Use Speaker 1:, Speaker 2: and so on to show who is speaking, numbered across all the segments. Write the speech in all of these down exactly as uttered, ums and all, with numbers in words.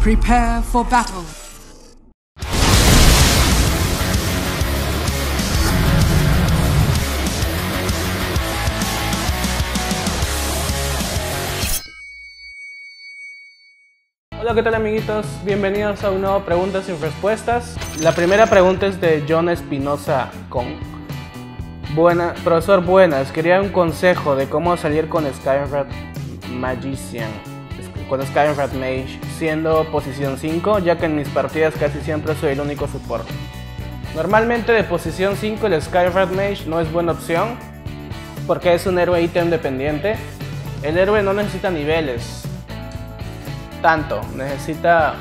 Speaker 1: Prepare for battle.
Speaker 2: Hola, ¿qué tal amiguitos? Bienvenidos a un nuevo Preguntas y Respuestas. La primera pregunta es de John Espinosa con Buena, profesor, buenas. Quería un consejo de cómo salir con Skyward Magician, con Skyward Mage, siendo posición cinco, ya que en mis partidas casi siempre soy el único support. Normalmente de posición cinco el Skyward Mage no es buena opción, porque es un héroe ítem dependiente. El héroe no necesita niveles tanto, necesita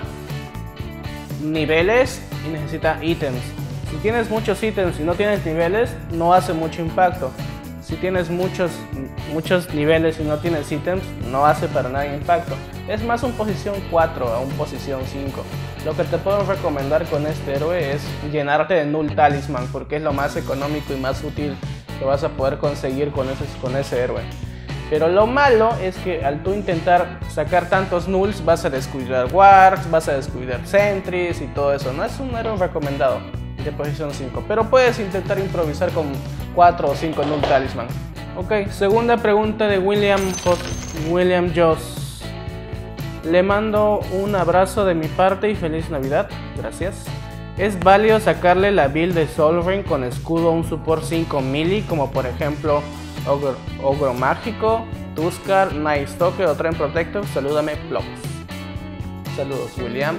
Speaker 2: niveles y necesita ítems. Si tienes muchos ítems y no tienes niveles, no hace mucho impacto. Si tienes muchos, muchos niveles y no tienes ítems, no hace para nada impacto. Es más un posición cuatro a un posición cinco. Lo que te puedo recomendar con este héroe es llenarte de Null Talisman, porque es lo más económico y más útil que vas a poder conseguir con ese, con ese héroe. Pero lo malo es que al tú intentar sacar tantos nulls vas a descuidar wards, vas a descuidar sentries y todo eso. No es un héroe recomendado de posición cinco, pero puedes intentar improvisar con cuatro o cinco null talisman. Ok, segunda pregunta de William, William Joss. Le mando un abrazo de mi parte y feliz Navidad. Gracias. ¿Es válido sacarle la build de Sol Ring con escudo a un support cinco melee, como por ejemplo Ogro, Ogro Mágico, Tuskar, Night Stalker o Trend Protector? Salúdame, Plops. Saludos, William.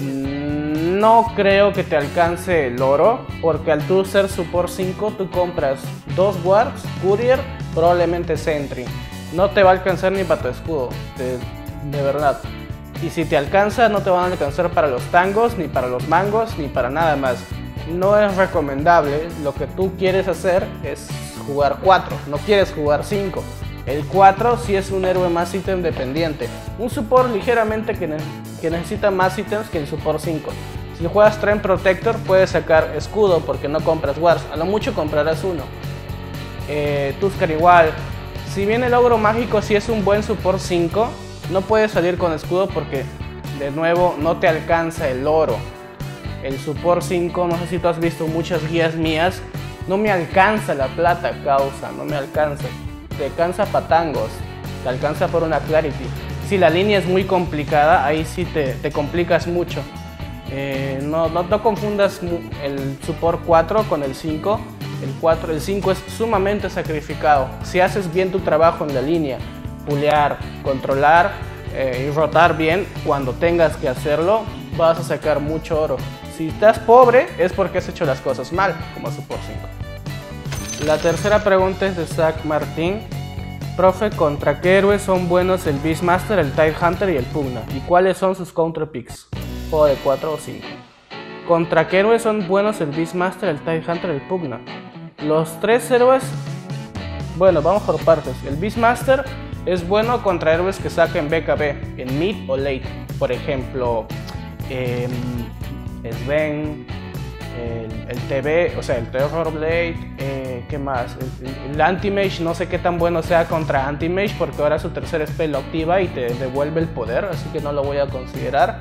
Speaker 2: No creo que te alcance el oro, porque al tú ser support cinco, tú compras dos wards, courier, probablemente sentry. No te va a alcanzar ni para tu escudo, de, de verdad. Y si te alcanza, no te van a alcanzar para los tangos, ni para los mangos, ni para nada más. No es recomendable. Lo que tú quieres hacer es jugar cuatro, no quieres jugar cinco. El cuatro sí es un héroe más ítem dependiente, un support ligeramente que, ne que necesita más ítems que el support cinco. Si juegas Trend Protector puedes sacar escudo porque no compras wards, a lo mucho comprarás uno. eh, Tuskar igual. Si bien el Ogro Mágico sí es un buen support cinco, no puedes salir con escudo porque de nuevo no te alcanza el oro. El support cinco, no sé si tú has visto muchas guías mías, no me alcanza la plata, causa, no me alcanza. Te alcanza para tangos, te alcanza por una Clarity. Si la línea es muy complicada, ahí sí te, te complicas mucho. Eh, no, no, no confundas el support cuatro con el cinco. El, cuatro, el cinco es sumamente sacrificado. Si haces bien tu trabajo en la línea, pulear, controlar eh, y rotar bien, cuando tengas que hacerlo, vas a sacar mucho oro. Si estás pobre es porque has hecho las cosas mal, como support cinco. La tercera pregunta es de Zach Martín. Profe, ¿contra qué héroes son buenos el Beastmaster, el Tidehunter y el Pugna? ¿Y cuáles son sus counter picks? ¿Juego de cuatro o cinco? ¿Contra qué héroes son buenos el Beastmaster, el Tidehunter y el Pugna? Los tres héroes... Bueno, vamos por partes. El Beastmaster es bueno contra héroes que saquen B K B en mid o late. Por ejemplo, eh, Sven, el, el T B, o sea, el Terror Blade, eh, ¿qué más? El, el, el Anti-Mage no sé qué tan bueno sea contra Anti-Mage, porque ahora su tercer spell lo activa y te devuelve el poder, así que no lo voy a considerar.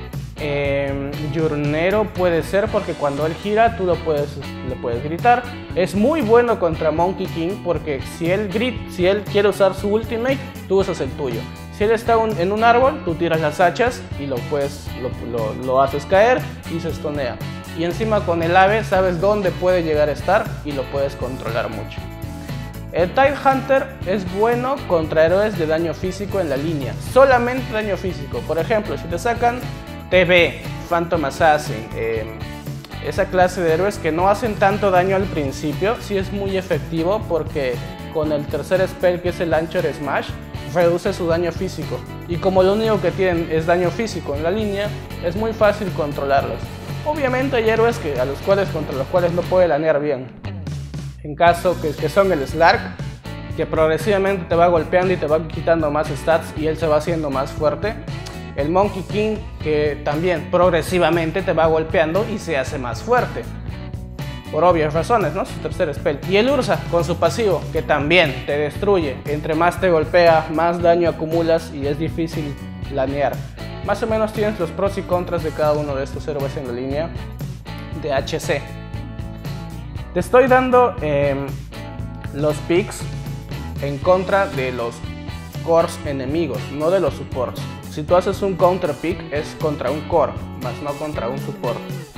Speaker 2: Eh, Yurnero puede ser porque cuando él gira tú lo puedes, le puedes gritar. Es muy bueno contra Monkey King porque si él, grit, si él quiere usar su ultimate, tú usas el tuyo. Si él está un, en un árbol, tú tiras las hachas y lo, puedes, lo, lo, lo haces caer y se estonea. Y encima con el ave sabes dónde puede llegar a estar y lo puedes controlar mucho. El Tidehunter es bueno contra héroes de daño físico en la línea, solamente daño físico. Por ejemplo, si te sacan T B, Phantom Assassin, eh, esa clase de héroes que no hacen tanto daño al principio, sí es muy efectivo porque con el tercer spell, que es el Anchor Smash, reduce su daño físico. Y como lo único que tienen es daño físico en la línea, es muy fácil controlarlos. Obviamente hay héroes que, a los cuales, contra los cuales no puede lanear bien. En caso que, que son el Slark, que progresivamente te va golpeando y te va quitando más stats y él se va haciendo más fuerte. El Monkey King, que también progresivamente te va golpeando y se hace más fuerte. Por obvias razones, ¿no? Su tercer spell. Y el Ursa, con su pasivo, que también te destruye. Entre más te golpea, más daño acumulas y es difícil lanear. más o menos tienes los pros y contras de cada uno de estos héroes en la línea de H C. Te estoy dando eh, los picks en contra de los cores enemigos, no de los supports. Si tú haces un counter pick es contra un core, más no contra un support.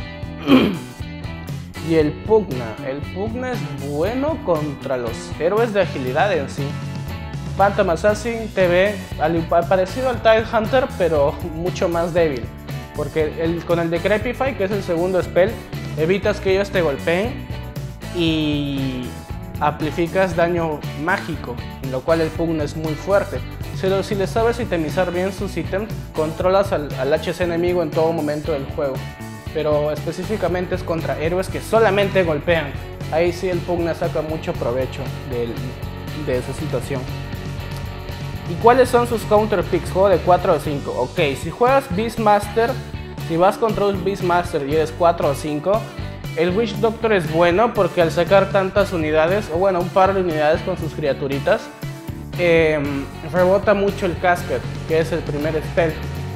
Speaker 2: Y el Pugna, el Pugna es bueno contra los héroes de agilidad en sí. Phantom Assassin te ve parecido al Tidehunter, pero mucho más débil. Porque el, con el Decrepify, que es el segundo spell, evitas que ellos te golpeen y amplificas daño mágico, en lo cual el Pugna es muy fuerte. Pero si le sabes itemizar bien sus ítems, controlas al, al H C enemigo en todo momento del juego. Pero específicamente es contra héroes que solamente golpean. Ahí sí el Pugna saca mucho provecho de, de esa situación. ¿Y cuáles son sus counter picks? Juego de cuatro o cinco. Ok, si juegas Beastmaster, si vas contra un Beastmaster y eres cuatro o cinco, el Witch Doctor es bueno porque al sacar tantas unidades, o bueno, un par de unidades con sus criaturitas, eh, rebota mucho el Casket, que es el primer spell.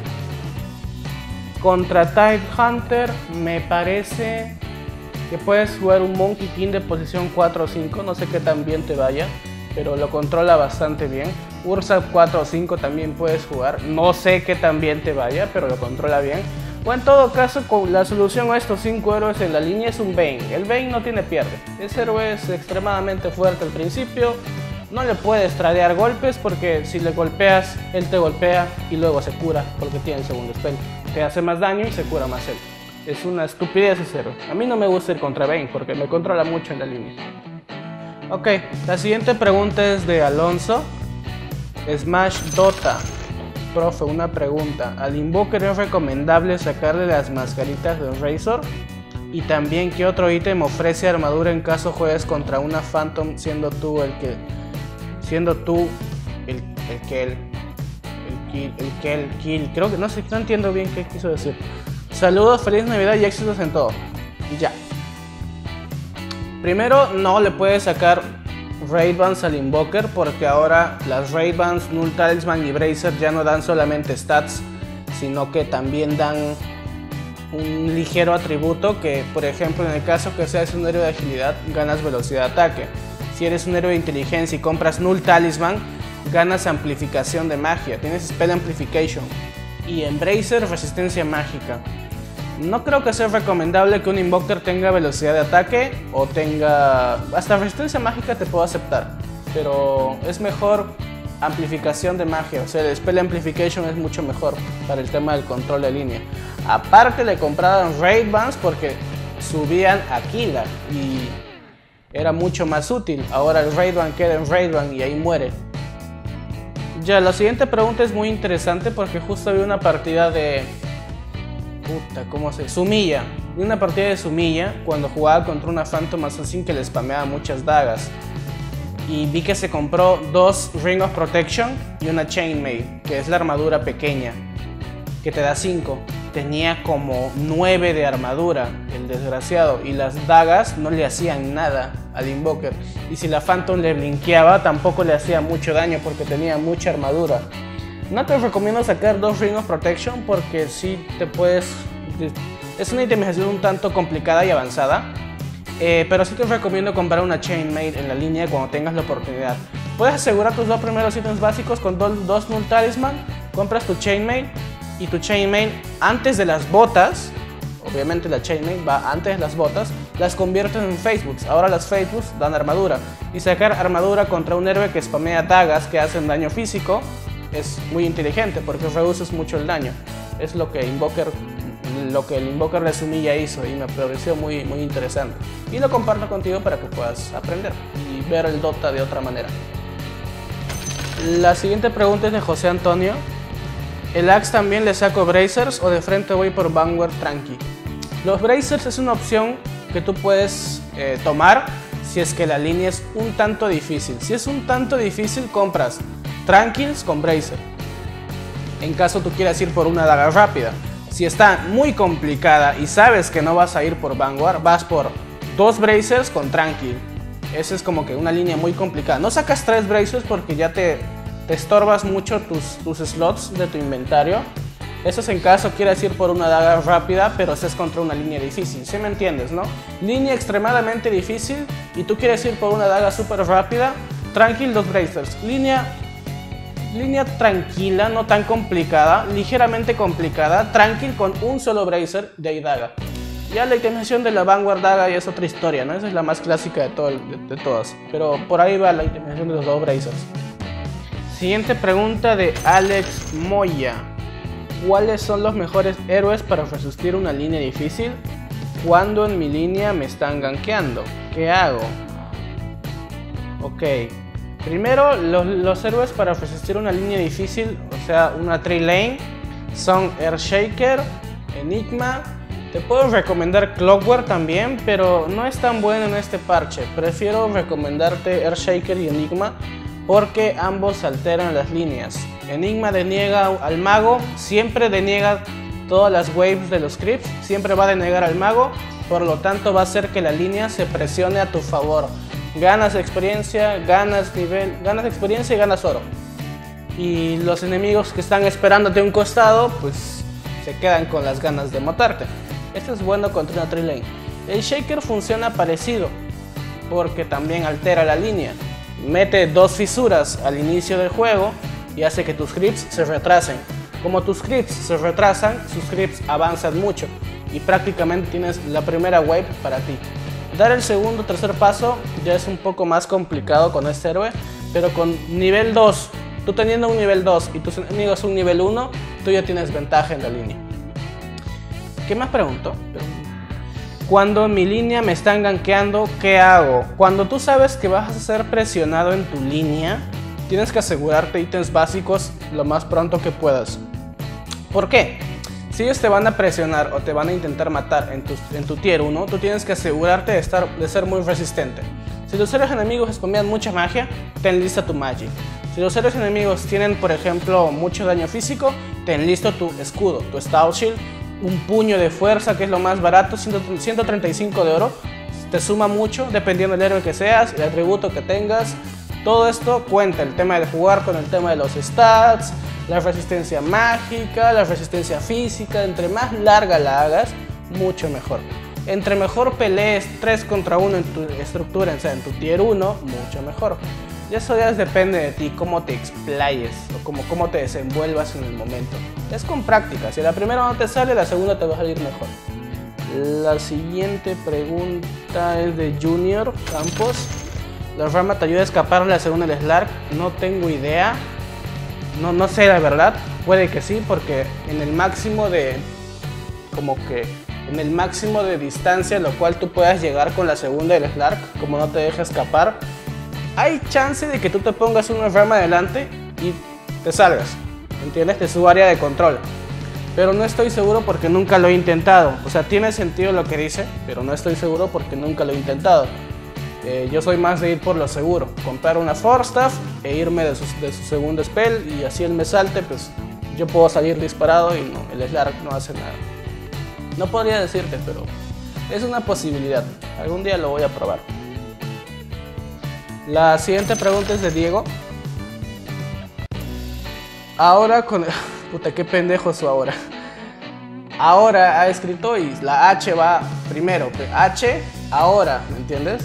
Speaker 2: Contra Tidehunter me parece que puedes jugar un Monkey King de posición cuatro o cinco, no sé qué tan bien te vaya, pero lo controla bastante bien. Ursa cuatro o cinco también puedes jugar, no sé qué tan bien te vaya, pero lo controla bien. O en todo caso, con la solución a estos cinco héroes en la línea es un Bane. El Bane no tiene pierde, ese héroe es extremadamente fuerte al principio, no le puedes tradear golpes porque si le golpeas, él te golpea y luego se cura porque tiene el segundo spell. Te hace más daño y se cura más él. Es una estupidez ese héroe. A mí no me gusta ir contra Bane porque me controla mucho en la línea. Ok, la siguiente pregunta es de Alonso. Smash Dota. Profe, una pregunta. ¿Al Invoker es recomendable sacarle las mascaritas de Razor? Y también, ¿qué otro ítem ofrece armadura en caso juegues contra una Phantom siendo tú el que... Siendo tú el, el que el... El kill, el que el kill. Creo que no sé, no entiendo bien qué quiso decir. Saludos, feliz Navidad y éxitos en todo. Ya. Primero, no le puedes sacar Raid Bands al Invoker porque ahora las Raid Bands, Null Talisman y Bracer ya no dan solamente stats, sino que también dan un ligero atributo que, por ejemplo, en el caso que seas un héroe de agilidad, ganas velocidad de ataque. Si eres un héroe de inteligencia y compras Null Talisman, ganas amplificación de magia, tienes Spell Amplification. Y en Bracer, resistencia mágica. No creo que sea recomendable que un Invoker tenga velocidad de ataque o tenga... Hasta resistencia mágica te puedo aceptar, pero es mejor amplificación de magia. O sea, el Spell Amplification es mucho mejor para el tema del control de línea. Aparte le compraron Raid Bands porque subían a Killer y era mucho más útil. Ahora el Raid Band queda en Raid Band y ahí muere. Ya, la siguiente pregunta es muy interesante porque justo vi una partida de... Puta, ¿cómo se...? Sumilla. Vi una partida de Sumilla cuando jugaba contra una Phantom Assassin que le spameaba muchas dagas. Y vi que se compró dos Ring of Protection y una Chainmail, que es la armadura pequeña, que te da cinco. Tenía como nueve de armadura, el desgraciado, y las dagas no le hacían nada al Invoker. Y si la Phantom le blinkeaba, tampoco le hacía mucho daño porque tenía mucha armadura. No te recomiendo sacar dos Ring of Protection porque sí te puedes... Es una itemización un tanto complicada y avanzada. Eh, pero sí te recomiendo comprar una Chainmail en la línea cuando tengas la oportunidad. Puedes asegurar tus dos primeros ítems básicos con dos, dos Null Talisman. Compras tu Chainmail y tu Chainmail antes de las botas. Obviamente la Chainmail va antes de las botas. Las conviertes en Facebooks. Ahora las Facebooks dan armadura. Y sacar armadura contra un héroe que spamea dagas que hacen daño físico es muy inteligente porque reduces mucho el daño. Es lo que Invoker, lo que el Invoker de Sumilla hizo y me pareció muy, muy interesante. Y lo comparto contigo para que puedas aprender y ver el Dota de otra manera. La siguiente pregunta es de José Antonio. ¿El Axe también le saco Bracers o de frente voy por Vanguard tranqui? Los Bracers es una opción que tú puedes eh, tomar si es que la línea es un tanto difícil. Si es un tanto difícil, compras Tranquils con Bracer, en caso tú quieras ir por una daga rápida. Si está muy complicada y sabes que no vas a ir por Vanguard, vas por dos Bracers con Tranquil. Esa es como que una línea muy complicada. No sacas tres Bracers porque ya te, te estorbas mucho tus, tus slots de tu inventario. Eso es en caso quieras ir por una daga rápida, pero estés contra una línea difícil. ¿Sí me entiendes, no? Línea extremadamente difícil y tú quieres ir por una daga súper rápida. Tranquil, dos bracers. Línea, línea tranquila, no tan complicada, ligeramente complicada. Tranquil con un solo bracer de ahí daga. Ya la itemización de la Vanguard daga ya es otra historia, ¿no? Esa es la más clásica de, todo, de, de todas. Pero por ahí va la itemización de los dos bracers. Siguiente pregunta de Alex Moya. ¿Cuáles son los mejores héroes para resistir una línea difícil? Cuando en mi línea me están gankeando, ¿qué hago? Ok, primero los, los héroes para resistir una línea difícil, o sea una three lane, son Earthshaker, Enigma. Te puedo recomendar Clockwork también, pero no es tan bueno en este parche. Prefiero recomendarte Earthshaker y Enigma porque ambos alteran las líneas. Enigma deniega al mago, siempre deniega todas las waves de los creeps, siempre va a denegar al mago, por lo tanto va a hacer que la línea se presione a tu favor. Ganas experiencia, ganas nivel, ganas experiencia y ganas oro. Y los enemigos que están esperándote a un costado, pues se quedan con las ganas de matarte. Esto es bueno contra una three lane. El Shaker funciona parecido, porque también altera la línea. Mete dos fisuras al inicio del juego y hace que tus creeps se retrasen. Como tus creeps se retrasan, sus creeps avanzan mucho y prácticamente tienes la primera wave para ti. Dar el segundo o tercer paso ya es un poco más complicado con este héroe, pero con nivel dos, tú teniendo un nivel dos y tus enemigos un nivel uno, tú ya tienes ventaja en la línea. ¿Qué más pregunto? Cuando en mi línea me están gankeando, ¿qué hago? Cuando tú sabes que vas a ser presionado en tu línea, tienes que asegurarte ítems básicos lo más pronto que puedas. ¿Por qué? Si ellos te van a presionar o te van a intentar matar en tu, en tu tier uno, tú tienes que asegurarte de, estar, de ser muy resistente. Si los héroes enemigos spamean mucha magia, ten lista tu Magi. Si los héroes enemigos tienen, por ejemplo, mucho daño físico, ten listo tu escudo, tu Stout Shield, un puño de fuerza, que es lo más barato, ciento treinta y cinco de oro. Te suma mucho dependiendo del héroe que seas, el atributo que tengas. Todo esto cuenta, el tema de jugar con el tema de los stats, la resistencia mágica, la resistencia física. Entre más larga la hagas, mucho mejor. Entre mejor pelees tres contra uno en tu estructura, o sea, en tu tier uno, mucho mejor. Y eso ya depende de ti, cómo te explayes o cómo, cómo te desenvuelvas en el momento. Es con práctica, si la primera no te sale, la segunda te va a salir mejor. La siguiente pregunta es de Junior Campos. ¿La rama te ayuda a escapar la segunda del Slark? No tengo idea. No, no sé la verdad. Puede que sí, porque en el máximo de... Como que... En el máximo de distancia, lo cual tú puedas llegar con la segunda del Slark, como no te deja escapar, hay chance de que tú te pongas una rama adelante y te salgas. ¿Entiendes? De su área de control. Pero no estoy seguro porque nunca lo he intentado. O sea, tiene sentido lo que dice, pero no estoy seguro porque nunca lo he intentado. Eh, yo soy más de ir por lo seguro, comprar una Force Staff e irme de su, de su segundo spell, y así él me salte, pues yo puedo salir disparado y no, el Slark no hace nada. No podría decirte, pero es una posibilidad. Algún día lo voy a probar. La siguiente pregunta es de Diego. Ahora con... Puta, qué pendejo su ahora. Ahora ha escrito y la H va primero. H, ahora, ¿me entiendes?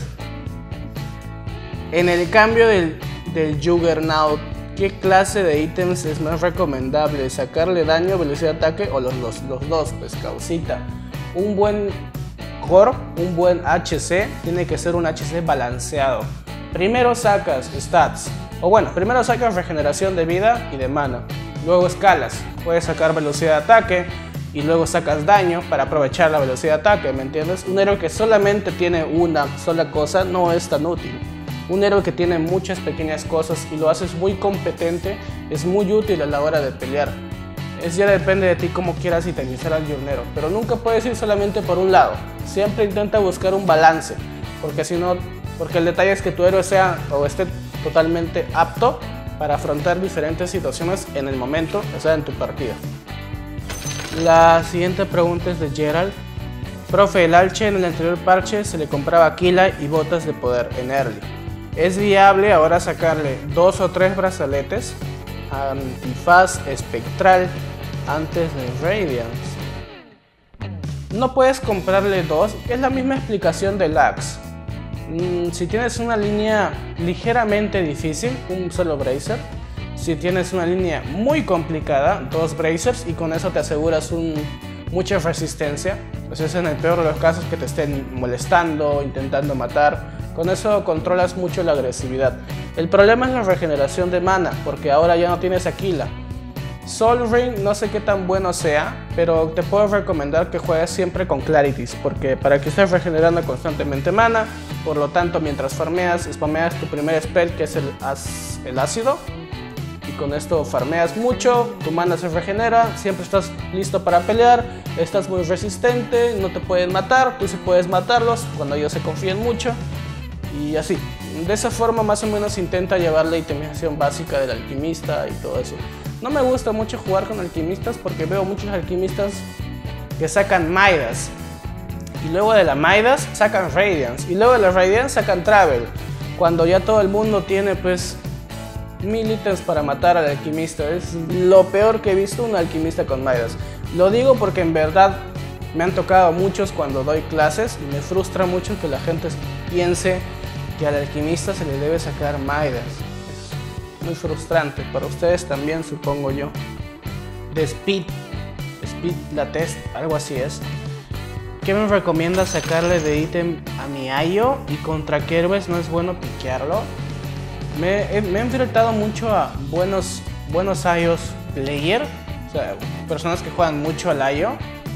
Speaker 2: En el cambio del, del Juggernaut, ¿qué clase de ítems es más recomendable? ¿Sacarle daño, velocidad de ataque o los, los, los dos? Pues causita. Un buen core, un buen H C, tiene que ser un H C balanceado. Primero sacas stats, o bueno, primero sacas regeneración de vida y de mana. Luego escalas, puedes sacar velocidad de ataque y luego sacas daño para aprovechar la velocidad de ataque, ¿me entiendes? Un héroe que solamente tiene una sola cosa no es tan útil. Un héroe que tiene muchas pequeñas cosas y lo haces muy competente es muy útil a la hora de pelear. Es ya depende de ti cómo quieras itemizar al Journero, pero nunca puedes ir solamente por un lado. Siempre intenta buscar un balance, porque si no, porque el detalle es que tu héroe sea o esté totalmente apto para afrontar diferentes situaciones en el momento, o sea, en tu partida. La siguiente pregunta es de Gerald. Profe, el Alche en el anterior parche se le compraba Aquila y botas de poder en early. ¿Es viable ahora sacarle dos o tres brazaletes, antifaz, espectral antes de Radiance. No puedes comprarle dos, es la misma explicación de Lux. Mm, si tienes una línea ligeramente difícil, un solo Bracer. Si tienes una línea muy complicada, dos Bracers, y con eso te aseguras un, mucha resistencia. Pues es en el peor de los casos que te estén molestando, intentando matar. Con eso controlas mucho la agresividad. El problema es la regeneración de mana, porque ahora ya no tienes Aquila. Sol Ring no sé qué tan bueno sea, pero te puedo recomendar que juegues siempre con Clarities, porque para que estés regenerando constantemente mana, por lo tanto mientras farmeas, spameas tu primer spell, que es el, el ácido, y con esto farmeas mucho, tu mana se regenera, siempre estás listo para pelear, estás muy resistente, no te pueden matar, tú sí puedes matarlos cuando ellos se confían mucho, y así. De esa forma más o menos intenta llevar la itemización básica del alquimista y todo eso. No me gusta mucho jugar con alquimistas porque veo muchos alquimistas que sacan Midas, y luego de la Midas sacan Radiance, y luego de la Radiance sacan Travel, cuando ya todo el mundo tiene pues mil ítems para matar al alquimista. Es lo peor que he visto, un alquimista con Midas. Lo digo porque en verdad me han tocado muchos cuando doy clases y me frustra mucho que la gente piense que al alquimista se le debe sacar Midas. Muy frustrante, para ustedes también supongo yo. De Speed, Speed la test, algo así es. ¿Qué me recomienda sacarle de ítem a mi Ayo? ¿Y contra qué héroes no es bueno piquearlo? Me, he, me he enfrentado mucho a buenos, buenos Ayos player, o sea, personas que juegan mucho al Ayo,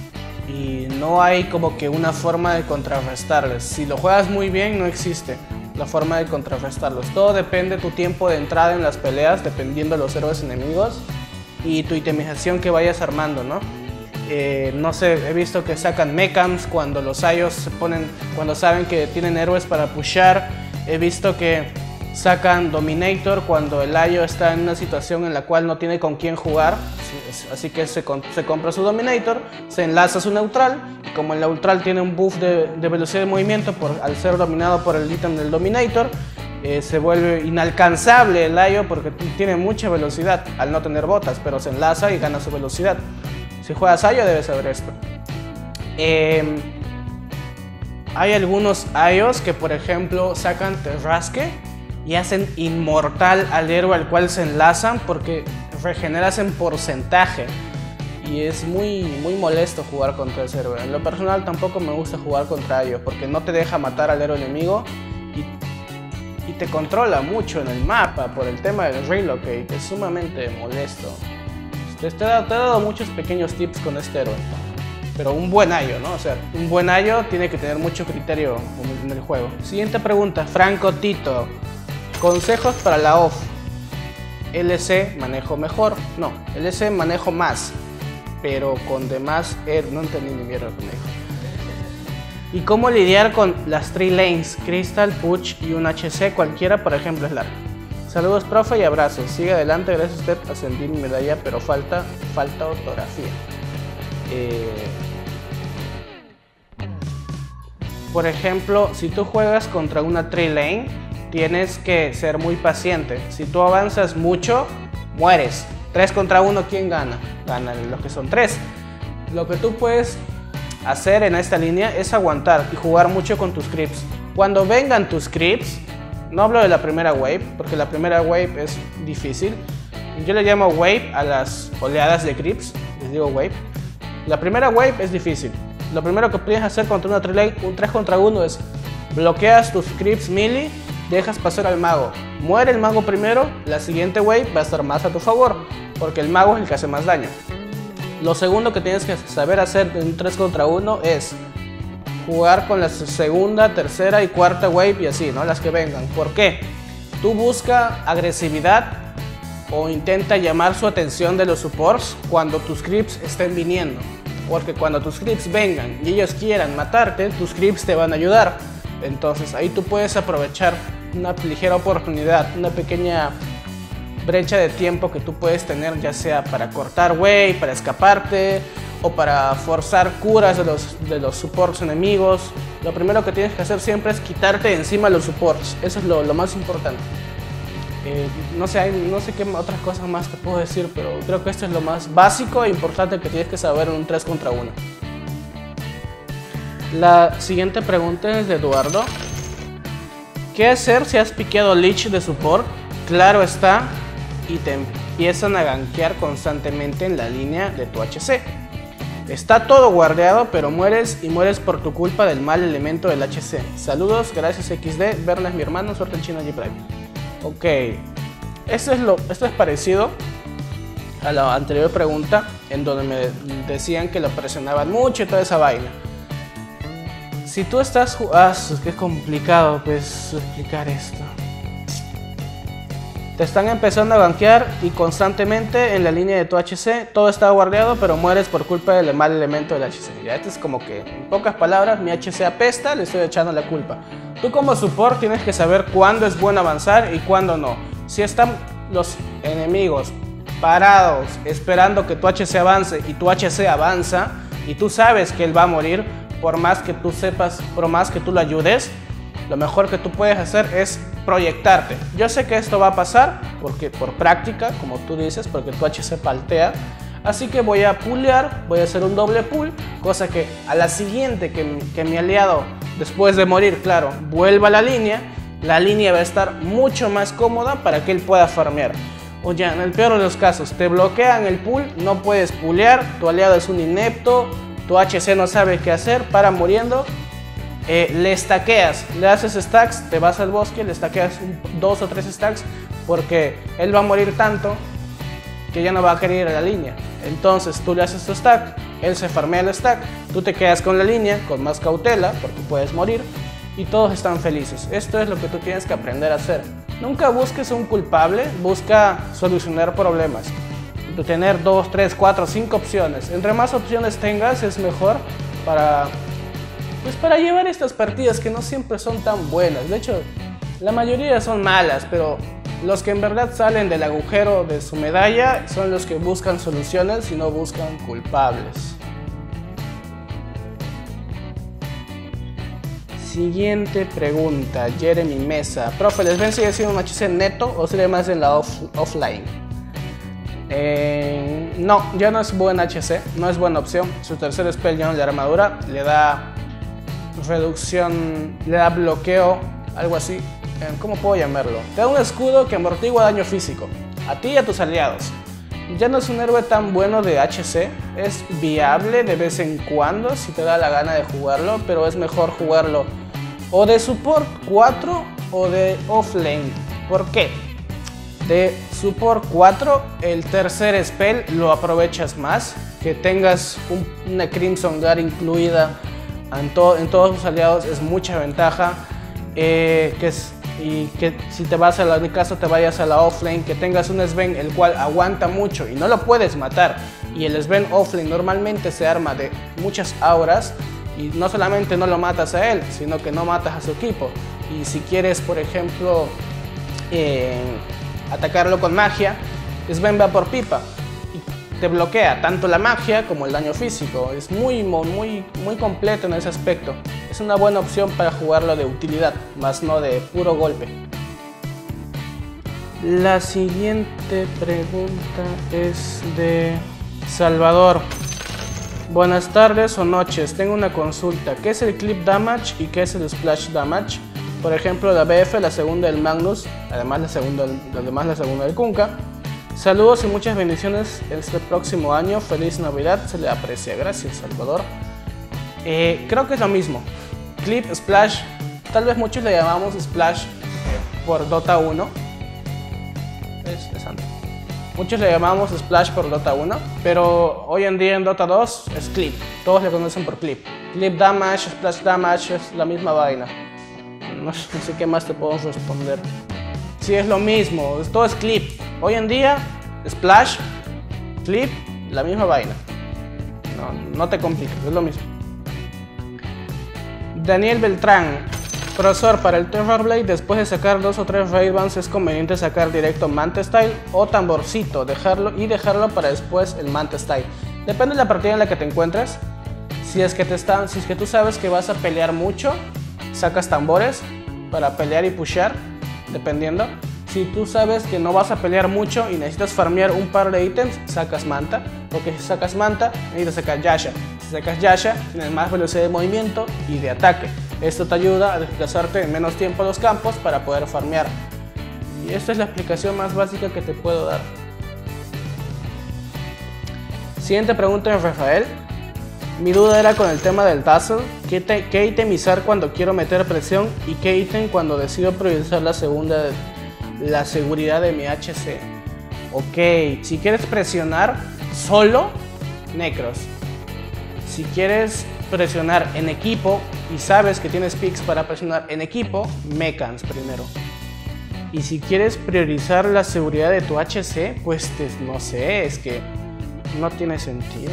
Speaker 2: y no hay como que una forma de contrarrestarles. Si lo juegas muy bien, no existe la forma de contrarrestarlos. Todo depende de tu tiempo de entrada en las peleas, dependiendo de los héroes enemigos y tu itemización que vayas armando, ¿no? Eh, no sé, he visto que sacan mechams cuando los Ayos se ponen, cuando saben que tienen héroes para pushar. He visto que sacan Dominator cuando el Ayo está en una situación en la cual no tiene con quién jugar, así que se, se compra su Dominator, se enlaza su neutral, y como el neutral tiene un buff de, de velocidad de movimiento por, al ser dominado por el ítem del Dominator, eh, se vuelve inalcanzable el Ayo porque tiene mucha velocidad al no tener botas, pero se enlaza y gana su velocidad. Si juegas Ayo debes saber esto. Eh, hay algunos Ayos que por ejemplo sacan Terrasque y hacen inmortal al héroe al cual se enlazan porque regeneras en porcentaje, y es muy, muy molesto jugar contra ese héroe. En lo personal tampoco me gusta jugar contra ellos porque no te deja matar al héroe enemigo y, y te controla mucho en el mapa por el tema del relocate, que es sumamente molesto. Te, te, he dado, te he dado muchos pequeños tips con este héroe, pero un buen Ayo, ¿no? O sea, un buen Ayo tiene que tener mucho criterio en el juego. Siguiente pregunta, Franco Tito. Consejos para la off. L C manejo mejor. No, L C manejo más, pero con demás er, no entendí ni mierda que me dijo. ¿Y cómo lidiar con las tres lanes? Crystal, Push y un H C cualquiera, por ejemplo, es largo. Saludos, profe, y abrazos. Sigue adelante, gracias a usted ascendí mi medalla, pero falta, falta ortografía. Eh... Por ejemplo, si tú juegas contra una tres lane, tienes que ser muy paciente. Si tú avanzas mucho, mueres. tres contra uno, ¿quién gana? Ganan los que son tres. Lo que tú puedes hacer en esta línea es aguantar y jugar mucho con tus creeps. Cuando vengan tus creeps, no hablo de la primera wave, porque la primera wave es difícil. Yo le llamo wave a las oleadas de creeps, les digo wave. La primera wave es difícil. Lo primero que puedes hacer contra una tres lane, un tres contra uno, es bloqueas tus creeps melee, dejas pasar al mago, muere el mago primero, la siguiente wave va a estar más a tu favor, porque el mago es el que hace más daño. Lo segundo que tienes que saber hacer en un tres contra uno es jugar con la segunda, tercera y cuarta wave y así, ¿no? Las que vengan. ¿Por qué? Tú busca agresividad o intenta llamar su atención de los supports cuando tus creeps estén viniendo, porque cuando tus creeps vengan y ellos quieran matarte, tus creeps te van a ayudar. Entonces ahí tú puedes aprovechar una ligera oportunidad, una pequeña brecha de tiempo que tú puedes tener, ya sea para cortar wave, para escaparte o para forzar curas de los, de los supports enemigos. Lo primero que tienes que hacer siempre es quitarte de encima los supports, eso es lo, lo más importante. Eh, no sé, hay, no sé qué otras cosas más te puedo decir, pero creo que esto es lo más básico e importante que tienes que saber en un tres contra uno. La siguiente pregunta es de Eduardo. ¿Qué hacer si has piqueado Lich de support? Claro está, y te empiezan a gankear constantemente en la línea de tu H C. Está todo guardeado, pero mueres y mueres por tu culpa del mal elemento del H C. Saludos, gracias equis de, Berna es mi hermano, suerte en China G Prime. Ok, esto es, lo, esto es parecido a la anterior pregunta, en donde me decían que lo presionaban mucho y toda esa vaina. Si tú estás jugando... Ah, es que es complicado pues explicar esto. Te están empezando a gankear y constantemente en la línea de tu H C todo está guardeado, pero mueres por culpa del mal elemento del H C. Ya, esto es como que, en pocas palabras, mi H C apesta, le estoy echando la culpa. Tú como support tienes que saber cuándo es bueno avanzar y cuándo no. Si están los enemigos parados esperando que tu H C avance y tu H C avanza y tú sabes que él va a morir, por más que tú sepas, por más que tú lo ayudes, lo mejor que tú puedes hacer es proyectarte. Yo sé que esto va a pasar porque por práctica, como tú dices, porque tu H C paltea. Así que voy a pullear, voy a hacer un doble pull, cosa que a la siguiente que, que mi aliado, después de morir, claro, vuelva a la línea, la línea va a estar mucho más cómoda para que él pueda farmear. O ya, en el peor de los casos, te bloquean el pull, no puedes pullear, tu aliado es un inepto, tu H C no sabe qué hacer, para muriendo. Eh, le stackeas, le haces stacks, te vas al bosque, le stackeas un, dos o tres stacks, porque él va a morir tanto que ya no va a querer ir a la línea. Entonces tú le haces tu stack, él se farmea el stack, tú te quedas con la línea con más cautela porque puedes morir y todos están felices. Esto es lo que tú tienes que aprender a hacer. Nunca busques un culpable, busca solucionar problemas. Tener dos, tres, cuatro, cinco opciones. Entre más opciones tengas es mejor para... Pues para llevar estas partidas que no siempre son tan buenas. De hecho, la mayoría son malas, pero los que en verdad salen del agujero de su medalla son los que buscan soluciones y no buscan culpables. Siguiente pregunta, Jeremy Mesa. Profe, ¿les ven sigue siendo un H C neto o sería más en la off offline? Eh, no, ya no es buen H C, no es buena opción. Su tercer spell ya no le da armadura, le da reducción, le da bloqueo, algo así. ¿Cómo puedo llamarlo? Te da un escudo que amortigua daño físico a ti y a tus aliados. Ya no es un héroe tan bueno de H C, es viable de vez en cuando si te da la gana de jugarlo, pero es mejor jugarlo o de support cuatro o de offlane. ¿Por qué? De support cuatro, el tercer spell lo aprovechas más, que tengas un, una Crimson Guard incluida en, to, en todos tus aliados es mucha ventaja. Eh, que es, y que si te vas a la, en mi caso te vayas a la offlane, que tengas un Sven el cual aguanta mucho y no lo puedes matar, y el Sven offlane normalmente se arma de muchas auras y no solamente no lo matas a él, sino que no matas a su equipo. Y si quieres, por ejemplo, eh, atacarlo con magia, Sven va por pipa y te bloquea tanto la magia como el daño físico. Es muy, muy, muy completo en ese aspecto. Es una buena opción para jugarlo de utilidad, más no de puro golpe. La siguiente pregunta es de Salvador. Buenas tardes o noches, tengo una consulta. ¿Qué es el Clip Damage y qué es el Splash Damage? Por ejemplo, la B F, la segunda del Magnus, además la segunda, además la segunda del Kunkka. Saludos y muchas bendiciones este próximo año. Feliz Navidad, se le aprecia. Gracias, Salvador. Eh, creo que es lo mismo. Clip, Splash, tal vez muchos le llamamos Splash por Dota uno. Es, es antes. Muchos le llamamos Splash por Dota uno, pero hoy en día en Dota dos es Clip. Todos le conocen por Clip. Clip Damage, Splash Damage, es la misma vaina. No, no sé qué más te puedo responder. Sí, es lo mismo, todo es Clip. Hoy en día, Splash, Clip, la misma vaina. No, no te compliques, es lo mismo. Daniel Beltrán. Profesor, para el Terrorblade, después de sacar dos o tres Raidbans, ¿es conveniente sacar directo Manta Style o Tamborcito dejarlo, y dejarlo para después el Manta Style? Depende de la partida en la que te encuentres. Si es que, te están, si es que tú sabes que vas a pelear mucho, sacas tambores para pelear y pushear, dependiendo. Si Si tú sabes que no vas a pelear mucho y necesitas farmear un par de ítems, sacas Manta, porque si sacas Manta, necesitas sacar Yasha. Si sacas Yasha, tienes más velocidad de movimiento y de ataque. Esto te ayuda a desplazarte en menos tiempo a los campos para poder farmear. Y esta es la explicación más básica que te puedo dar. Siguiente pregunta de Rafael. Mi duda era con el tema del Dazzle. ¿Qué, te, qué itemizar cuando quiero meter presión y qué ítem cuando decido priorizar la segunda, la seguridad de mi H C? Ok, si quieres presionar solo, Necros. Si quieres presionar en equipo y sabes que tienes picks para presionar en equipo, Mechans primero. Y si quieres priorizar la seguridad de tu H C, pues te, no sé, es que no tiene sentido.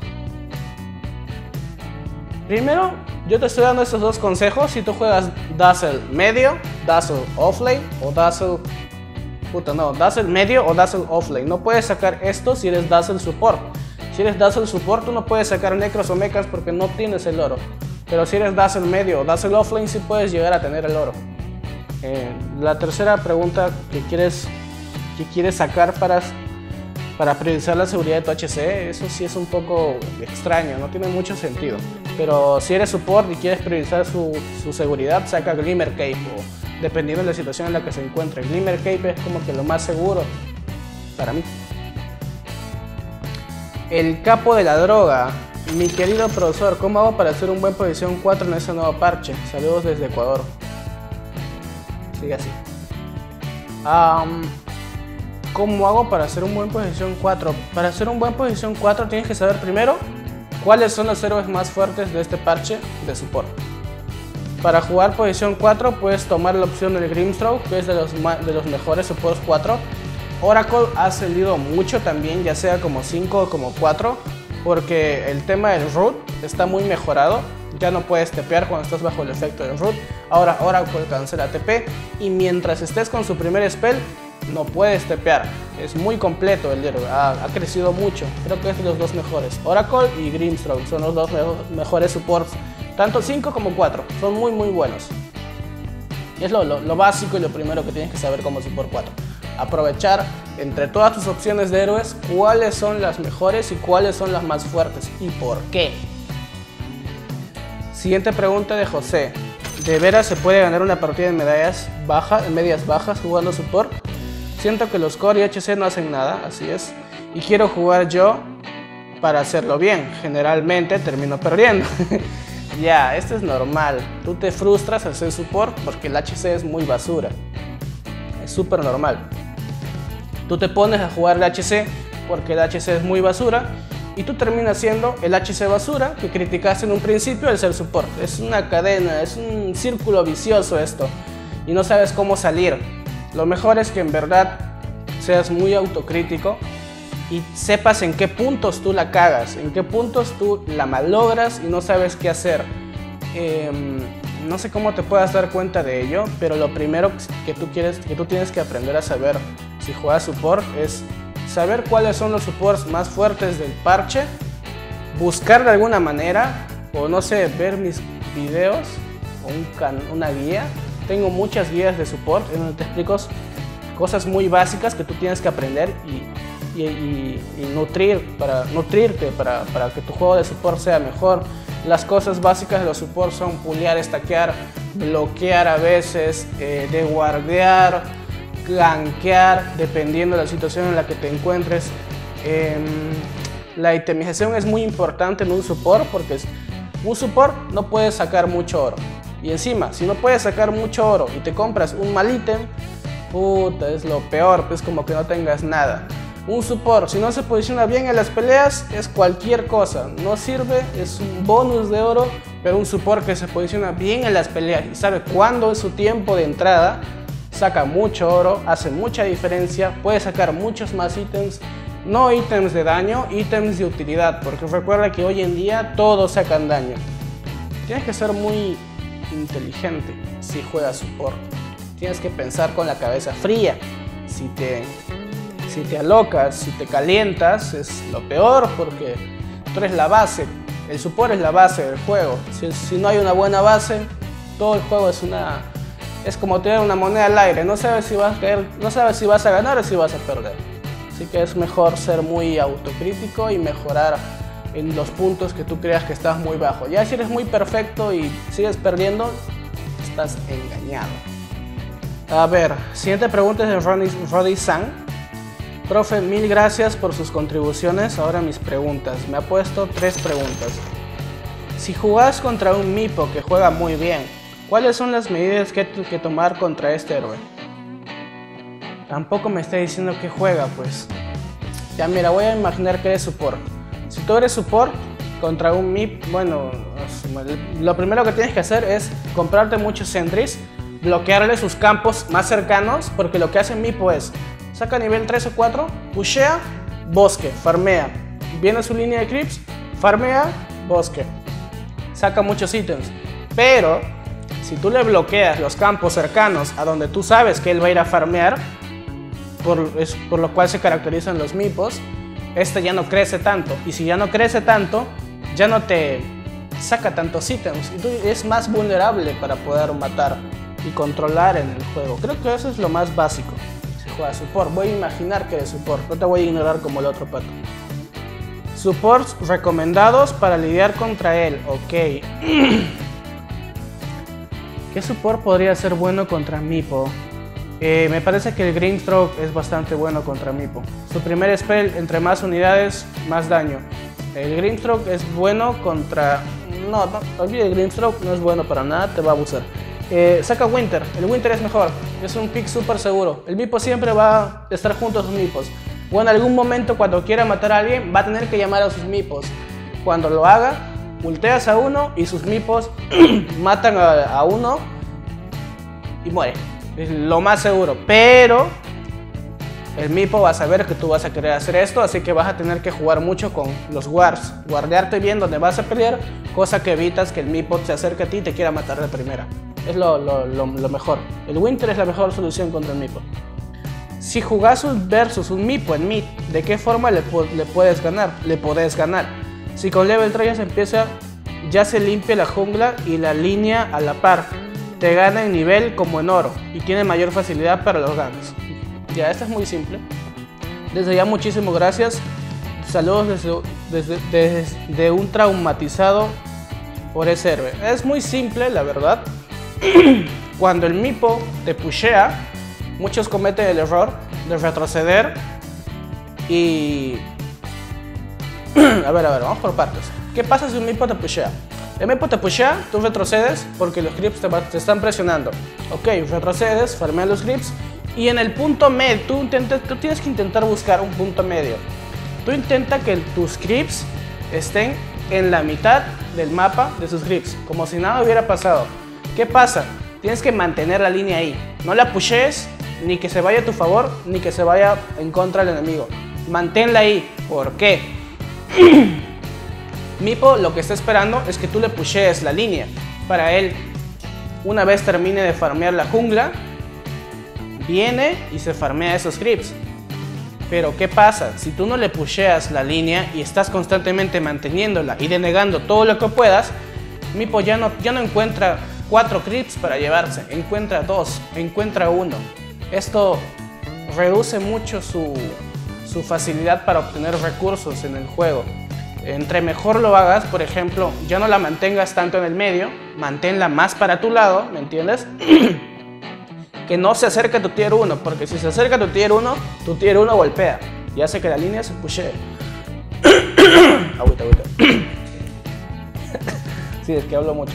Speaker 2: Primero, yo te estoy dando estos dos consejos. Si tú juegas Dazzle medio, Dazzle offlane o Dazzle... Puta, no, Dazzle medio o Dazzle offlane. No puedes sacar esto si eres Dazzle support. Si eres Dazzle support, tú no puedes sacar Necros o Mechas porque no tienes el oro. Pero si eres Dazzle medio o Dazzle offlane, sí puedes llegar a tener el oro. Eh, la tercera pregunta que quieres, que quieres sacar para... para priorizar la seguridad de tu H C, eso sí es un poco extraño, no tiene mucho sentido. Pero si eres support y quieres priorizar su, su seguridad, saca Glimmer Cape, o dependiendo de la situación en la que se encuentre. Glimmer Cape es como que lo más seguro para mí. El capo de la droga. Mi querido profesor, ¿cómo hago para hacer un buen posición cuatro en ese nuevo parche? Saludos desde Ecuador. Sigue así. Um, ¿Cómo hago para hacer un buen posición cuatro? Para hacer un buen posición cuatro tienes que saber primero cuáles son los héroes más fuertes de este parche de support. Para jugar posición cuatro puedes tomar la opción del Grimstroke, que es de los, de los mejores supports cuatro. Oracle ha salido mucho también, ya sea como cinco o como cuatro, porque el tema del root está muy mejorado. Ya no puedes tepear cuando estás bajo el efecto del root. Ahora Oracle cancela T P y mientras estés con su primer spell no puedes tepear. Es muy completo el héroe, ha, ha crecido mucho. Creo que es de los dos mejores. Oracle y Grimstroke son los dos me mejores supports, tanto cinco como cuatro. Son muy muy buenos. Es lo, lo, lo básico y lo primero que tienes que saber como support cuatro. Aprovechar entre todas tus opciones de héroes cuáles son las mejores y cuáles son las más fuertes y por qué. Siguiente pregunta de José. ¿De veras se puede ganar una partida en medallas bajas, en medias bajas jugando support? Siento que los core y H C no hacen nada, así es. Y quiero jugar yo para hacerlo bien. Generalmente termino perdiendo. Ya, esto es normal. Tú te frustras al hacer support porque el H C es muy basura. Es súper normal. Tú te pones a jugar el H C porque el H C es muy basura. Y tú terminas siendo el H C basura que criticaste en un principio al ser support. Es una cadena, es un círculo vicioso esto. Y no sabes cómo salir. Lo mejor es que en verdad seas muy autocrítico y sepas en qué puntos tú la cagas, en qué puntos tú la malogras y no sabes qué hacer. Eh, no sé cómo te puedas dar cuenta de ello, pero lo primero que tú, quieres, que tú tienes que aprender a saber si juegas support es saber cuáles son los supports más fuertes del parche, buscar de alguna manera, o no sé, ver mis videos o un can, una guía. Tengo muchas guías de support en donde te explico cosas muy básicas que tú tienes que aprender y, y, y, y nutrir para, nutrirte para, para que tu juego de support sea mejor. Las cosas básicas de los supports son pulear, stackear, bloquear a veces, eh, deguardear, gankear, dependiendo de la situación en la que te encuentres. Eh, la itemización es muy importante en un support porque un support no puede sacar mucho oro. Y encima, si no puedes sacar mucho oro y te compras un mal ítem, puta, es lo peor, es como que no tengas nada. Un support, si no se posiciona bien en las peleas, es cualquier cosa, no sirve, es un bonus de oro, pero un support que se posiciona bien en las peleas y sabe cuándo es su tiempo de entrada, saca mucho oro, hace mucha diferencia, puede sacar muchos más ítems, no ítems de daño, ítems de utilidad, porque recuerda que hoy en día todos sacan daño. Tienes que ser muy inteligente si juegas support. Tienes que pensar con la cabeza fría. Si te, si te alocas, si te calientas, es lo peor porque tú eres la base. El support es la base del juego. Si, si no hay una buena base, todo el juego es una, es como tener una moneda al aire, no sabes si vas a caer, no sabes si vas a ganar o si vas a perder. Así que es mejor ser muy autocrítico y mejorar en los puntos que tú creas que estás muy bajo. Ya si eres muy perfecto y sigues perdiendo, estás engañado. A ver, siguiente pregunta es de Roddy San. Profe, mil gracias por sus contribuciones. Ahora mis preguntas. Me ha puesto tres preguntas. Si jugás contra un Meepo que juega muy bien, ¿cuáles son las medidas que hay que tomar contra este héroe? Tampoco me está diciendo que juega, pues. Ya mira, voy a imaginar que eres support. Si tú eres support contra un Meep, bueno, lo primero que tienes que hacer es comprarte muchos sentries, bloquearle sus campos más cercanos, porque lo que hace Meepo es, saca nivel tres o cuatro, pushea, bosque, farmea. Viene su línea de creeps, farmea, bosque. Saca muchos ítems. Pero si tú le bloqueas los campos cercanos a donde tú sabes que él va a ir a farmear, por, es, por lo cual se caracterizan los Meepos, este ya no crece tanto. Y si ya no crece tanto, ya no te saca tantos ítems. Y tú es más vulnerable para poder matar y controlar en el juego. Creo que eso es lo más básico. Si juegas support, voy a imaginar que eres support. No te voy a ignorar como el otro pato. Supports recomendados para lidiar contra él. Ok. ¿Qué support podría ser bueno contra Meepo? Eh, me parece que el Grimstroke es bastante bueno contra Meepo. Su primer spell, entre más unidades, más daño. El Grimstroke es bueno contra... No, no, olvide el Grimstroke, no es bueno para nada, te va a abusar. Eh, saca Winter, el Winter es mejor, es un pick súper seguro. El Meepo siempre va a estar junto a sus Meepos. O en algún momento cuando quiera matar a alguien, va a tener que llamar a sus Meepos. Cuando lo haga, ulteas a uno y sus Meepos matan a, a uno y muere. Es lo más seguro, pero el Meepo va a saber que tú vas a querer hacer esto, así que vas a tener que jugar mucho con los wards, guardarte bien donde vas a pelear, cosa que evitas que el Meepo se acerque a ti y te quiera matar de primera. Es lo, lo, lo, lo mejor. El Winter es la mejor solución contra el Meepo. Si jugás un versus un Meepo en mid, ¿de qué forma le, le puedes ganar? Le podés ganar. Si con level tres ya se empieza, ya se limpia la jungla y la línea a la par. Te gana en nivel como en oro y tiene mayor facilidad para los ganks. Ya, esto es muy simple. Desde ya muchísimas gracias. Saludos desde, desde, desde de un traumatizado por ese héroe. Es muy simple, la verdad. Cuando el Meepo te pushea, muchos cometen el error de retroceder y... a ver, a ver, vamos por partes. ¿Qué pasa si un Meepo te pushea? El Meepo te pushea, tú retrocedes porque los creeps te, te están presionando. Ok, retrocedes, farmeas los creeps y en el punto medio, tú, tú tienes que intentar buscar un punto medio. Tú intenta que tus creeps estén en la mitad del mapa de sus creeps, como si nada hubiera pasado. ¿Qué pasa? Tienes que mantener la línea ahí. No la pushes, ni que se vaya a tu favor, ni que se vaya en contra del enemigo. Manténla ahí. ¿Por qué? Meepo lo que está esperando es que tú le pushes la línea. Para él, una vez termine de farmear la jungla, viene y se farmea esos creeps. Pero ¿qué pasa? Si tú no le pusheas la línea y estás constantemente manteniéndola y denegando todo lo que puedas, Meepo ya no, ya no encuentra cuatro creeps para llevarse, encuentra dos, encuentra uno. Esto reduce mucho su, su facilidad para obtener recursos en el juego. Entre mejor lo hagas, por ejemplo, ya no la mantengas tanto en el medio, manténla más para tu lado, ¿me entiendes? Que no se acerque a tu tier uno, porque si se acerca a tu tier uno, tu tier uno golpea y hace que la línea se pushee. Agüita, agüita. Sí, es que hablo mucho.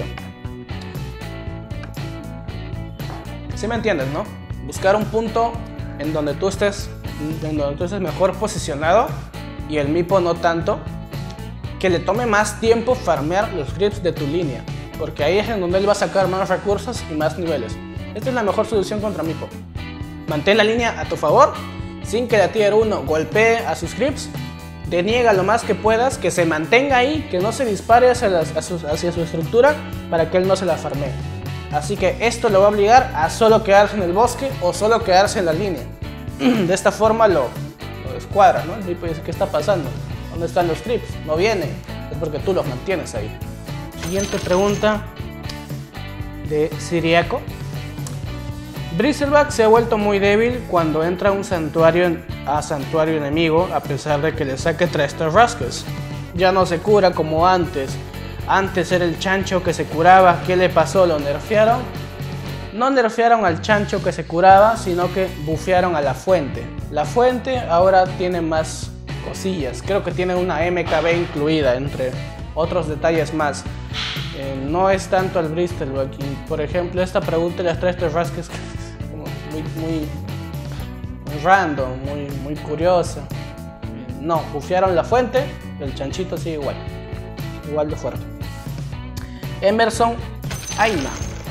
Speaker 2: ¿Sí me entiendes, no? Buscar un punto en donde tú estés, en donde tú estés mejor posicionado y el Meepo no tanto, que le tome más tiempo farmear los creeps de tu línea, porque ahí es en donde él va a sacar más recursos y más niveles. Esta es la mejor solución contra Meepo. Mantén la línea a tu favor, sin que la tier uno golpee a sus creeps, deniega lo más que puedas, que se mantenga ahí, que no se dispare hacia, las, hacia, su, hacia su estructura para que él no se la farmee. Así que esto lo va a obligar a solo quedarse en el bosque o solo quedarse en la línea. De esta forma lo, lo descuadra, ¿no? El Meepo dice, ¿qué está pasando? ¿Dónde están los creeps? No vienen. Es porque tú los mantienes ahí. Siguiente pregunta de Siriaco. Bristleback se ha vuelto muy débil cuando entra a un santuario a santuario enemigo, a pesar de que le saque tres Tarrasques. Ya no se cura como antes. Antes era el chancho que se curaba. ¿Qué le pasó? ¿Lo nerfearon? No nerfearon al chancho que se curaba, sino que bufearon a la fuente. La fuente ahora tiene más cosillas. Creo que tiene una M K B incluida, entre otros detalles más. Eh, no es tanto el Bristleback. Y, por ejemplo, esta pregunta de las tres Tarrasques es como muy, muy, muy random, muy, muy curiosa. Eh, no, bufearon la fuente, el chanchito sigue igual. Igual de fuerte. Emerson Aina.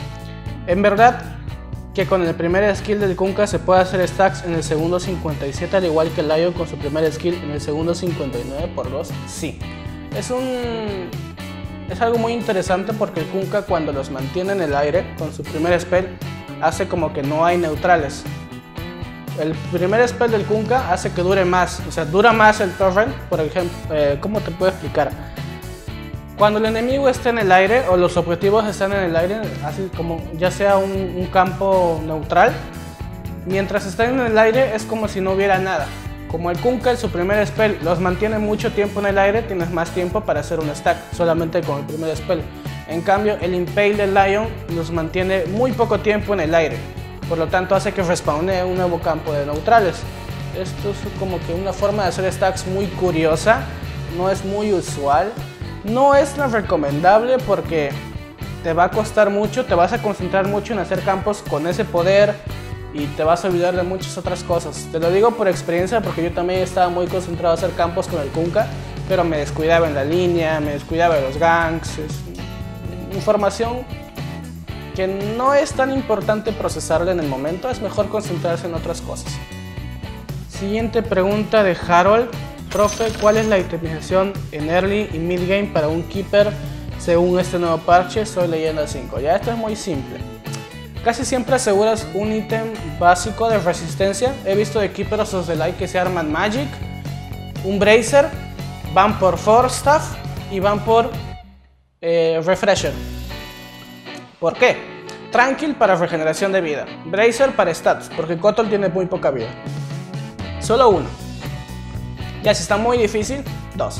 Speaker 2: En verdad que con el primer skill del Kunkka se puede hacer stacks en el segundo cincuenta y siete, al igual que el Lion con su primer skill en el segundo cincuenta y nueve por dos. Sí. Es un... Es algo muy interesante porque el Kunkka, cuando los mantiene en el aire con su primer spell, hace como que no hay neutrales. El primer spell del Kunkka hace que dure más, o sea, dura más el torrent. Por ejemplo, eh, ¿cómo te puedo explicar? Cuando el enemigo está en el aire o los objetivos están en el aire, así como ya sea un, un campo neutral, mientras están en el aire es como si no hubiera nada. Como el Kunkka en su primer spell los mantiene mucho tiempo en el aire, tienes más tiempo para hacer un stack solamente con el primer spell. En cambio, el Impale del Lion los mantiene muy poco tiempo en el aire, por lo tanto hace que respawnee un nuevo campo de neutrales. Esto es como que una forma de hacer stacks muy curiosa, no es muy usual. No es la recomendable porque te va a costar mucho, te vas a concentrar mucho en hacer campos con ese poder y te vas a olvidar de muchas otras cosas. Te lo digo por experiencia porque yo también estaba muy concentrado a hacer campos con el Kunkka, pero me descuidaba en la línea, me descuidaba de los ganks. Es información que no es tan importante procesarla en el momento, es mejor concentrarse en otras cosas. Siguiente pregunta de Harold. Profe, ¿cuál es la itemización en early y mid game para un keeper según este nuevo parche? Soy leyenda cinco. Ya, esto es muy simple. Casi siempre aseguras un ítem básico de resistencia. He visto de keepers of the light que se arman Magic, un Bracer, van por Force Staff y van por eh, Refresher. ¿Por qué? Tranquil para regeneración de vida, Bracer para stats, porque Kotal tiene muy poca vida. Solo uno. Ya si está muy difícil, dos.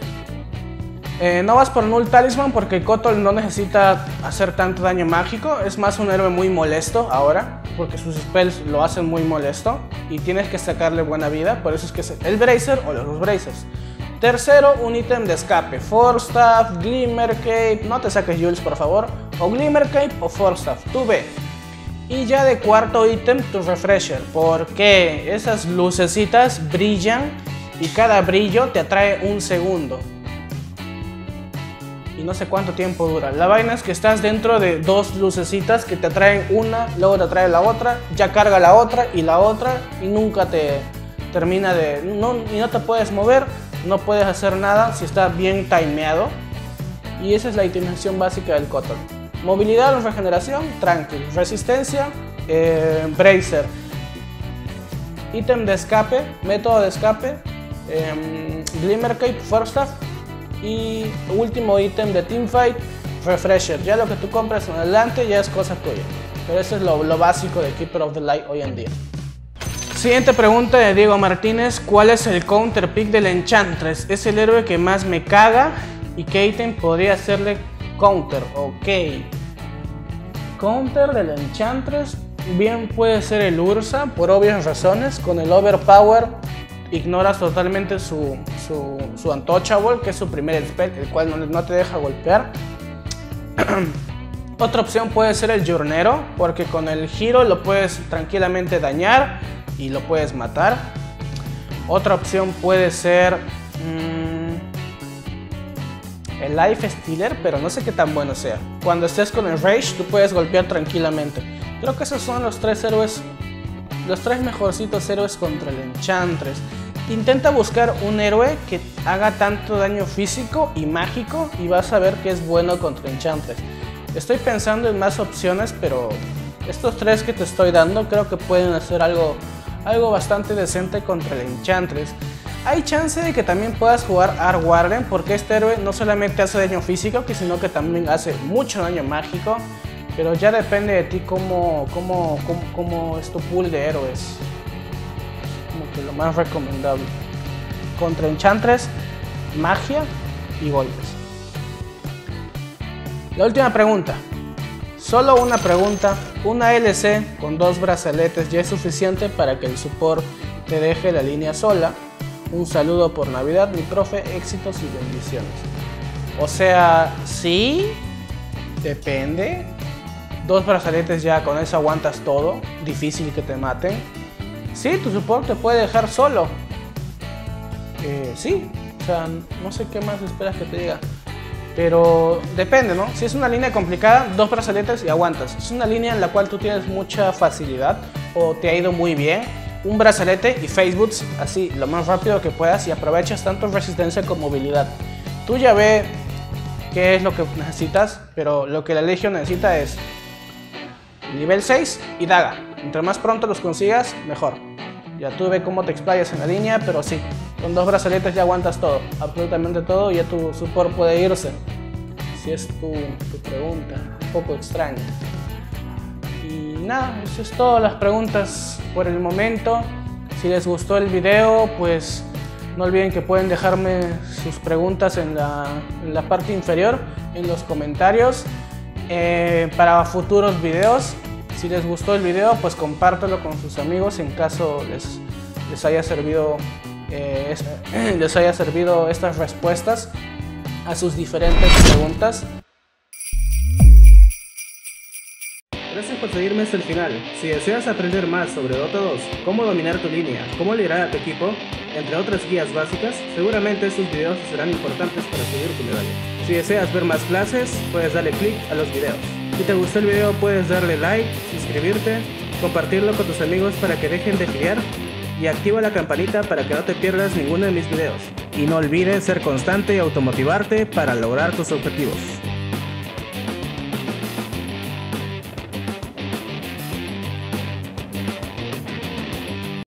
Speaker 2: Eh, no vas por Null Talisman porque Kotal no necesita hacer tanto daño mágico. Es más un héroe muy molesto ahora, porque sus spells lo hacen muy molesto y tienes que sacarle buena vida. Por eso es que es el Bracer o los dos Bracers. Tercero, un ítem de escape, Force Staff, Glimmer Cape. No te saques Jules, por favor. O Glimmer Cape o Force Staff, tú ve. Y ya de cuarto ítem, tu Refresher, porque esas lucecitas brillan y cada brillo te atrae un segundo. Y no sé cuánto tiempo dura. La vaina es que estás dentro de dos lucecitas que te atraen una, luego te atrae la otra, ya carga la otra y la otra y nunca te termina de... No, y no te puedes mover, no puedes hacer nada si está bien timeado. Y esa es la itemización básica del Kotal. Movilidad o regeneración, tranquil. Resistencia, eh, Bracer. Ítem de escape, método de escape, eh, Glimmer Cape, Force Staff. Y último ítem de Teamfight, Refresher. Ya lo que tú compras en adelante ya es cosa tuya. Pero eso es lo, lo básico de Keeper of the Light hoy en día. Siguiente pregunta de Diego Martínez. ¿Cuál es el counter pick del Enchantress? Es el héroe que más me caga. ¿Y qué ítem podría hacerle counter? Ok. Counter del Enchantress. Bien puede ser el Ursa, por obvias razones. Con el Overpower ignoras totalmente su, su, su Untouchable, que es su primer spell, el cual no, no te deja golpear. Otra opción puede ser el Journero, porque con el giro lo puedes tranquilamente dañar y lo puedes matar. Otra opción puede ser mmm, el Life Stealer, pero no sé qué tan bueno sea. Cuando estés con el Rage, tú puedes golpear tranquilamente. Creo que esos son los tres héroes, los tres mejorcitos héroes contra el Enchantress. Intenta buscar un héroe que haga tanto daño físico y mágico y vas a ver que es bueno contra Enchantress. Estoy pensando en más opciones, pero estos tres que te estoy dando creo que pueden hacer algo, algo bastante decente contra el Enchantress. Hay chance de que también puedas jugar Arc Warden, porque este héroe no solamente hace daño físico, sino que también hace mucho daño mágico. pero ya depende de ti cómo, cómo, cómo, cómo es tu pool de héroes. Como que lo más recomendable. Contra Enchantress, magia y golpes. La última pregunta. Solo una pregunta. ¿Una L C con dos brazaletes ya es suficiente para que el support te deje la línea sola? Un saludo por Navidad, mi profe, éxitos y bendiciones. O sea, sí, depende. Dos brazaletes ya con eso aguantas todo. Difícil que te maten. Sí, tu support te puede dejar solo. Eh, sí, o sea, no sé qué más esperas que te diga. Pero depende, ¿no? Si es una línea complicada, dos brazaletes y aguantas. Si es una línea en la cual tú tienes mucha facilidad o te ha ido muy bien, un brazalete y face boots así lo más rápido que puedas y aprovechas tanto resistencia como movilidad. Tú ya ve qué es lo que necesitas, pero lo que la Legion necesita es nivel seis y daga. Entre más pronto los consigas, mejor. Ya tú ve cómo te explayas en la línea, pero sí, con dos brazaletes ya aguantas todo, absolutamente todo, y ya tu support puede irse. Si es tu, tu pregunta, un poco extraña. Y nada, eso es todo las preguntas por el momento. Si les gustó el video, pues no olviden que pueden dejarme sus preguntas en la, en la parte inferior, en los comentarios, eh, para futuros videos. Si les gustó el video, pues compártelo con sus amigos en caso les, les, haya servido, eh, les haya servido estas respuestas a sus diferentes preguntas.
Speaker 1: Gracias por seguirme hasta el final. Si deseas aprender más sobre Dota dos, cómo dominar tu línea, cómo liderar a tu equipo, entre otras guías básicas, seguramente estos videos serán importantes para subir tu medalla. Si deseas ver más clases, puedes darle clic a los videos. Si te gustó el video, puedes darle like, suscribirte, compartirlo con tus amigos para que dejen de gilear y activa la campanita para que no te pierdas ninguno de mis videos. Y no olvides ser constante y automotivarte para lograr tus objetivos.